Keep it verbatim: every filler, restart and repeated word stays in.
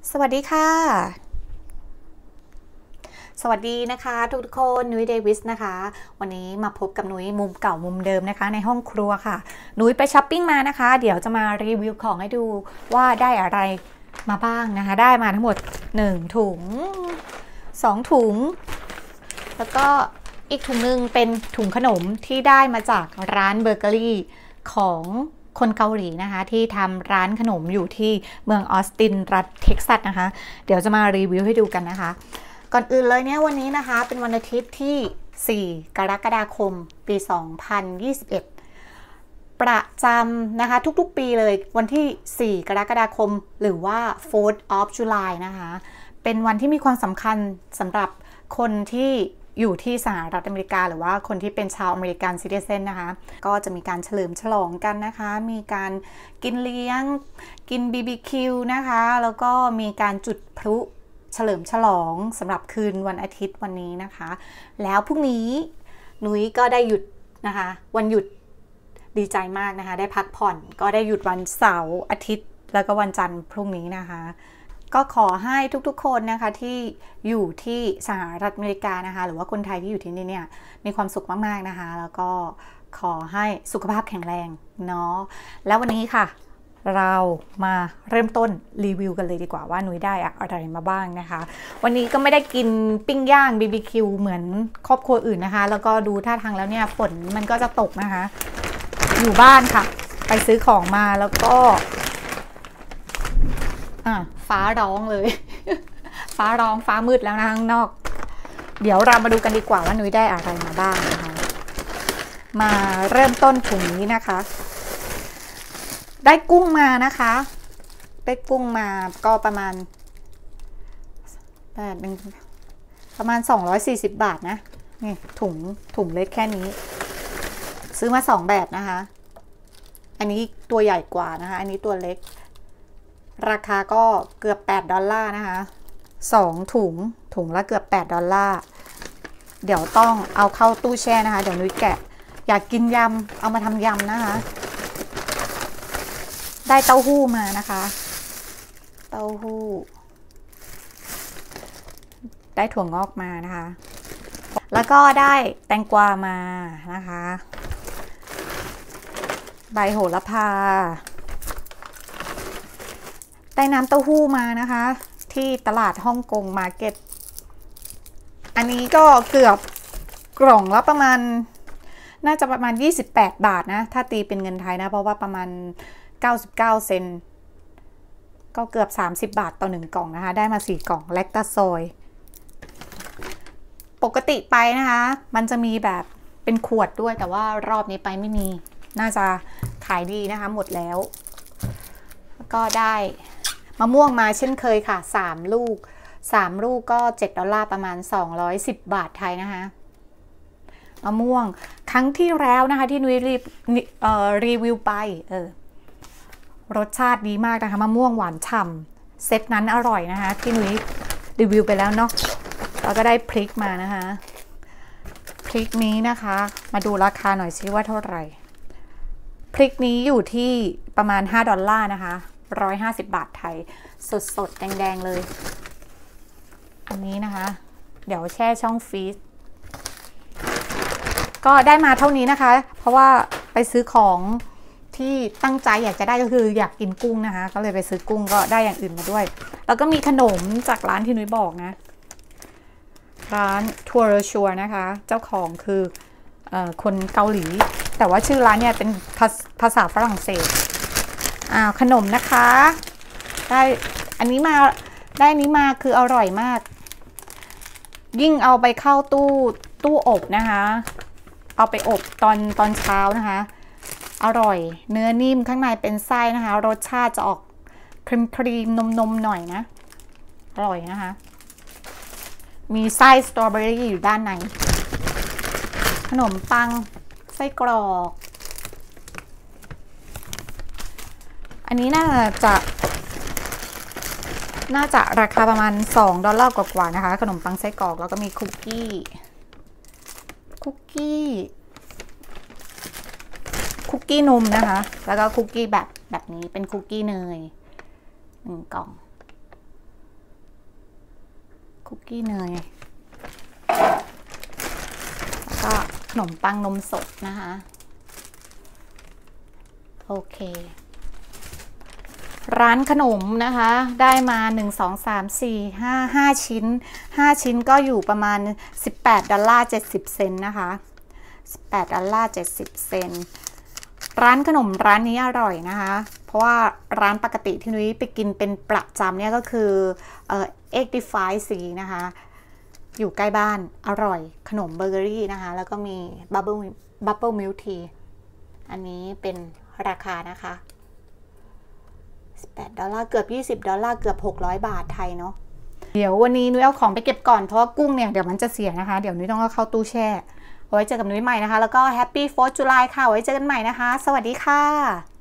สวัสดีค่ะสวัสดีนะคะทุกทุกคนนุ้ยเดวิสนะคะวันนี้มาพบกับนุ้ยมุมเก่ามุมเดิมนะคะในห้องครัวค่ะนุ้ยไปช้อปปิ้งมานะคะเดี๋ยวจะมารีวิวของให้ดูว่าได้อะไรมาบ้างนะคะได้มาทั้งหมดหนึ่งถุงสองถุงแล้วก็อีกถุงนึงเป็นถุงขนมที่ได้มาจากร้านเบเกอรี่ของคนเกาหลีนะคะที่ทำร้านขนมอยู่ที่เมืองออสตินรัฐเท็กซัสนะคะเดี๋ยวจะมารีวิวให้ดูกันนะคะก่อนอื่นเลยเนี่ยวันนี้นะคะเป็นวันอาทิตย์ที่สี่กรกฎาคมปีสองพันยี่สิบเอ็ดประจำนะคะทุกๆปีเลยวันที่สี่กรกฎาคมหรือว่า fourth of July นะคะเป็นวันที่มีความสำคัญสำหรับคนที่อยู่ที่สหรัฐอเมริกาหรือว่าคนที่เป็นชาวอเมริกันซิติเซนนะคะก็จะมีการเฉลิมฉลองกันนะคะมีการกินเลี้ยงกิน บี บี คิว นะคะแล้วก็มีการจุดพลุเฉลิมฉลองสำหรับคืนวันอาทิตย์วันนี้นะคะแล้วพรุ่งนี้นุ้ยก็ได้หยุดนะคะวันหยุดดีใจมากนะคะได้พักผ่อนก็ได้หยุดวันเสาร์อาทิตย์แล้วก็วันจันทร์พรุ่งนี้นะคะก็ขอให้ทุกๆคนนะคะที่อยู่ที่สหรัฐอเมริกานะคะหรือว่าคนไทยที่อยู่ที่นี่เนี่ยมีความสุขมากๆนะคะแล้วก็ขอให้สุขภาพแข็งแรงเนาะแล้ววันนี้ค่ะเรามาเริ่มต้นรีวิวกันเลยดีกว่าว่านุ้ยได้อะไรมาบ้างนะคะวันนี้ก็ไม่ได้กินปิ้งย่าง บี บี คิว เหมือนครอบครัวอื่นนะคะแล้วก็ดูท่าทางแล้วเนี่ยฝนมันก็จะตกนะคะอยู่บ้านค่ะไปซื้อของมาแล้วก็อ่ะฟ้าร้องเลย ฟ้าร้องฟ้ามืดแล้วนะข้างนอกเดี๋ยวเรามาดูกันดีกว่าว่านุ้ยได้อะไรมาบ้างนะคะมาเริ่มต้นถุงนี้นะคะได้กุ้งมานะคะได้กุ้งมาก็ประมาณแปดหนึ่งประมาณสองร้อยสี่สิบบาทนะนี่ถุงถุงเล็กแค่นี้ซื้อมาสองแบบนะคะอันนี้ตัวใหญ่กว่านะคะอันนี้ตัวเล็กราคาก็เกือบแปดดอลลาร์นะคะสองถุงถุงละเกือบแปดดอลลาร์เดี๋ยวต้องเอาเข้าตู้แช่นะคะเดี๋ยวนุ้ยแกะอยากกินยำเอามาทำยำนะคะได้เต้าหู้มานะคะเต้าหู้ได้ถั่วงอกมานะคะแล้วก็ได้แตงกวามานะคะใบโหระพาได้น้ำเต้าหู้มานะคะที่ตลาดฮ่องกงมาร์เก็ตอันนี้ก็เกือบกล่องละประมาณน่าจะประมาณยี่สิบแปดบาทนะถ้าตีเป็นเงินไทยนะเพราะว่าประมาณเก้าสิบเก้าเซนต์ก็เกือบสามสิบบาทต่อหนึ่งกล่องนะคะได้มาสี่กล่องแลคตาซอยปกติไปนะคะมันจะมีแบบเป็นขวดด้วยแต่ว่ารอบนี้ไปไม่มีน่าจะขายดีนะคะหมดแล้วก็ได้มะม่วงมาเช่นเคยค่ะสามลูกสามลูกก็เจ็ดดอลลาร์ประมาณสองร้อยสิบบาทไทยนะคะมะม่วงครั้งที่แล้วนะคะที่นุ้ยรีเอ่อรีวิวไปเออรสชาติดีมากนะคะมะม่วงหวานฉ่ำเซตนั้นอร่อยนะคะที่นุ้ยรีวิวไปแล้วเนาะแล้วก็ได้พริกมานะคะพริกนี้นะคะมาดูราคาหน่อยซิว่าเท่าไหร่พริกนี้อยู่ที่ประมาณห้าดอลลาร์นะคะหนึ่งร้อยห้าสิบบาทไทยสดๆแดงๆเลยอันนี้นะคะเดี๋ยวแช่ช่องฟรีซก็ได้มาเท่านี้นะคะเพราะว่าไปซื้อของที่ตั้งใจอยากจะได้ก็คืออยากกินกุ้งนะคะก็เลยไปซื้อกุ้งก็ได้อย่างอื่นมาด้วยแล้วก็มีขนมจากร้านที่นุ้ยบอกนะร้านทัวร์ชัวนะคะเจ้าของคือเอ่อคนเกาหลีแต่ว่าชื่อร้านเนี่ยเป็นภาษาฝรั่งเศสอ่าขนมนะคะได้อันนี้มาได้นี้มาคืออร่อยมากยิ่งเอาไปเข้าตู้ตู้อบนะคะเอาไปอบตอนตอนเช้านะคะอร่อยเนื้อนิ่มข้างในเป็นไส้นะคะรสชาติจะออกครีมครีมนมนมหน่อยนะอร่อยนะคะมีไส้สตรอเบอรี่อยู่ด้านในขนมปังไส้กรอกอันนี้น่าจะน่าจะราคาประมาณสองดอลลาร์กว่าๆนะคะขนมปังไส้กรอกแล้วก็มีคุกกี้คุกกี้คุกกี้นมนะคะแล้วก็คุกกี้แบบแบบนี้เป็นคุกกี้เนยหนึ่งกล่องคุกกี้เนยแล้วก็ขนมปังนมสดนะคะโอเคร้านขนมนะคะได้มาหนึ่ง สอง สาม สี่ ห้า ห้าชิ้นห้าชิ้นก็อยู่ประมาณสิบแปดดอลลาร์เจ็ดสิบเซนต์นะคะสิบแปดดอลลาร์เจ็ดสิบเซนต์ร้านขนมร้านนี้อร่อยนะคะเพราะว่าร้านปกติที่นุ้ยไปกินเป็นประจำเนี่ยก็คือเอ่อเอ็กดิฟายซีนะคะอยู่ใกล้บ้านอร่อยขนมเบเกอรี่นะคะแล้วก็มีบับเบิ้ลบับเบิ้ลมิลค์ทีอันนี้เป็นราคานะคะสิบแปดดอลลาร์เกือบยี่สิบดอลลาร์เกือบหกร้อยบาทไทยเนาะเดี๋ยววันนี้นุ้ยเอาของไปเก็บก่อนเพราะว่ากุ้งเนี่ยเดี๋ยวมันจะเสียนะคะเดี๋ยวนุ้ยต้องเอาเข้าตู้แช่ไว้เจอกับนุ้ยใหม่นะคะแล้วก็แฮปปี้โฟร์ธจุลายค่ะไว้เจอกันใหม่นะคะสวัสดีค่ะ